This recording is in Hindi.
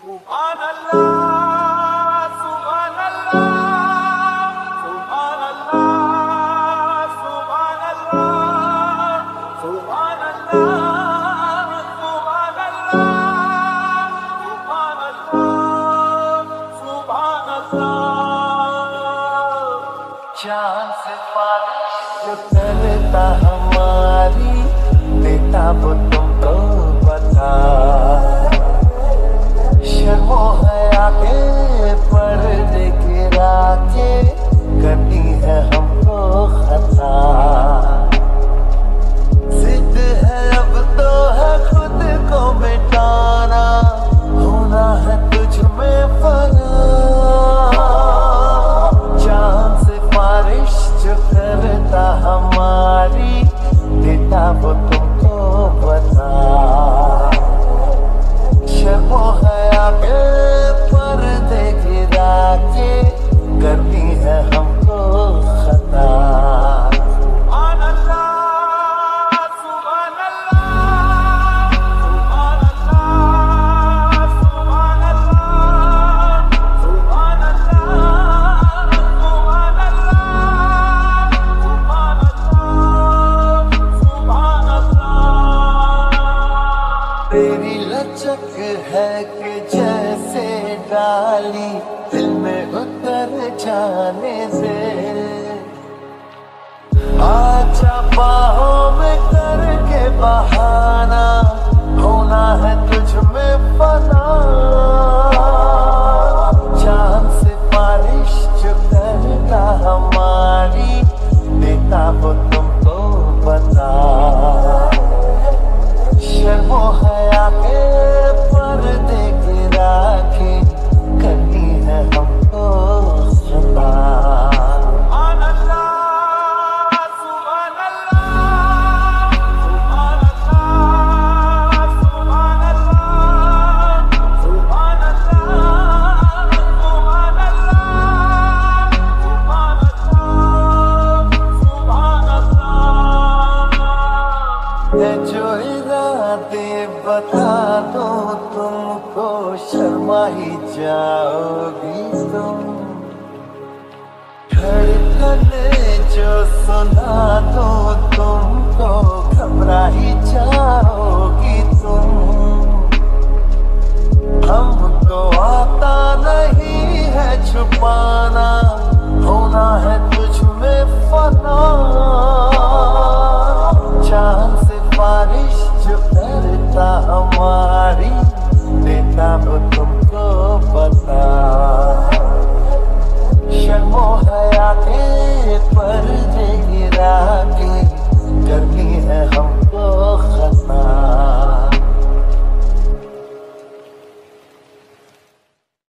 सुभान अल्लाह सुभान अल्लाह सुभान अल्लाह सुभान अल्लाह सुभान अल्लाह सुभान अल्लाह सुभान अल्लाह। चांद से बारिश जो करता हमारी देता वो तुमको बता। शर्मो हया के पर्दे गिरा के करनी है हमको खता। जिद है अब तो है खुद को मिटाना, होना है तुझ में फना। चांद से बारिश जो करता हमारी देता वो तुमको बता। शर्मो हया के पर्दे गिरा के करनी है हमको खता। सुभान अल्लाह सुभान अल्लाह सुभान अल्लाह सुभान अल्लाह सुभान अल्लाह सुभान अल्लाह सुभान अल्लाह। तेरी लचक है कि जैसे डाली दिल में उतर जाने से। आजा बाहों में करके बहाना, होना है तुझ में फना। चांद से बारिश जो करता हमारी देता वो तुमको बता। शर्मो हया के पर्दे गिरा के करनी है हमको खता। सुभान अल्लाह सुभान अल्लाह सुभान अल्लाह सुभान अल्लाह सुभान अल्लाह सुभान अल्लाह सुभान अल्लाह सुभान अल्लाह। जो इरादे बता दो तुमको शर्मा ही जाओगी तुम। धड़कने जो सुना दो तुमको घबरा ही जाओगी तुम।